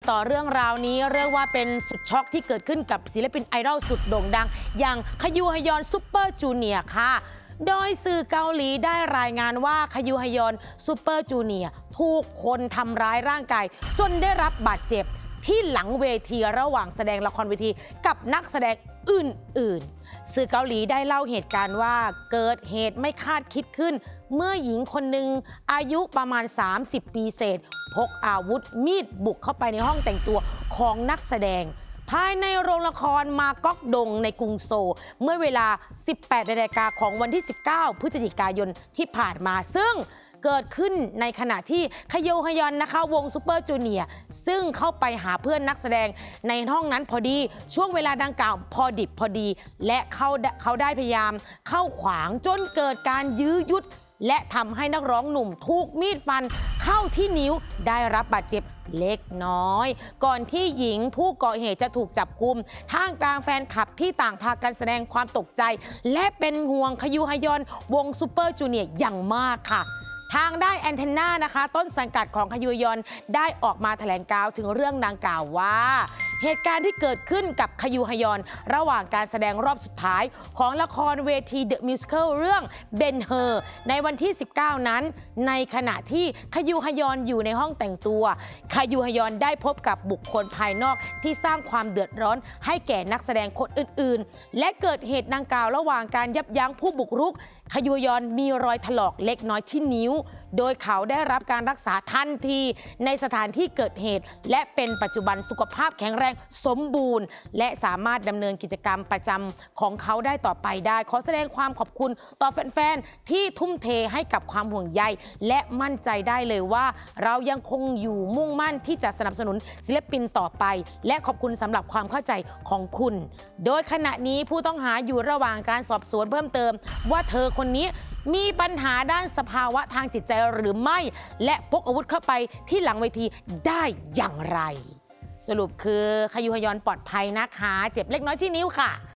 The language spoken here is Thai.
ต่อเรื่องราวนี้เรียกว่าเป็นสุดช็อกที่เกิดขึ้นกับศิลปินไอดอลสุดโด่งดังอย่างคยูฮยอนซูเปอร์จูเนียร์ค่ะโดยสื่อเกาหลีได้รายงานว่าคยูฮยอนซูเปอร์จูเนียร์ถูกคนทำร้ายร่างกายจนได้รับบาดเจ็บที่หลังเวทีระหว่างแสดงละครเวทีกับนักแสดงอื่นๆสื่อเกาหลีได้เล่าเหตุการณ์ว่าเกิดเหตุไม่คาดคิดขึ้นเมื่อหญิงคนหนึ่งอายุประมาณ30 ปีเศษพกอาวุธมีดบุกเข้าไปในห้องแต่งตัวของนักแสดงภายในโรงละครมาก๊อกดงในกรุงโซลเมื่อเวลา 18 นาฬิกาของวันที่ 19 พฤศจิกายนที่ผ่านมาซึ่งเกิดขึ้นในขณะที่คยูฮยอนนะคะวงซูเปอร์จูเนียร์ซึ่งเข้าไปหาเพื่อนนักแสดงในห้องนั้นพอดีช่วงเวลาดังกล่าวพอดิบพอดีและเขาได้พยายามเข้าขวางจนเกิดการยื้อยุดและทำให้นักร้องหนุ่มถูกมีดฟันเข้าที่นิ้วได้รับบาดเจ็บเล็กน้อยก่อนที่หญิงผู้ก่อเหตุจะถูกจับกุมท่ามกลางแฟนคลับที่ต่างพากันแสดงความตกใจและเป็นห่วงคยูฮยอนวงซูเปอร์จูเนียร์อย่างมากค่ะทางได้แอนเทน่านะคะต้นสังกัดของคยูฮยอนได้ออกมาแถลงข่าวถึงเรื่องดังกล่าวว่าเหตุการณ์ที่เกิดขึ้นกับคยูฮยอนระหว่างการแสดงรอบสุดท้ายของละครเวทีเดอะมิวสิคัลเรื่องเบนเฮอร์ในวันที่ 19 นั้นในขณะที่คยูฮยอนอยู่ในห้องแต่งตัวคยูฮยอนได้พบกับบุคคลภายนอกที่สร้างความเดือดร้อนให้แก่นักแสดงคนอื่นๆและเกิดเหตุดังกล่าวระหว่างการยับยั้งผู้บุกรุกคยูฮยอนมีรอยถลอกเล็กน้อยที่นิ้วโดยเขาได้รับการรักษาทันทีในสถานที่เกิดเหตุและเป็นปัจจุบันสุขภาพแข็งแรงสมบูรณ์และสามารถดำเนินกิจกรรมประจำของเขาได้ต่อไปได้ขอแสดงความขอบคุณต่อแฟนๆที่ทุ่มเทให้กับความห่วงใยและมั่นใจได้เลยว่าเรายังคงอยู่มุ่งมั่นที่จะสนับสนุนศิลปินต่อไปและขอบคุณสำหรับความเข้าใจของคุณโดยขณะนี้ผู้ต้องหาอยู่ระหว่างการสอบสวนเพิ่มเติมว่าเธอคนนี้มีปัญหาด้านสภาวะทางจิตใจหรือไม่และพกอาวุธเข้าไปที่หลังเวทีได้อย่างไรสรุปคือคยูฮยอนปลอดภัยนะคะเจ็บเล็กน้อยที่นิ้วค่ะ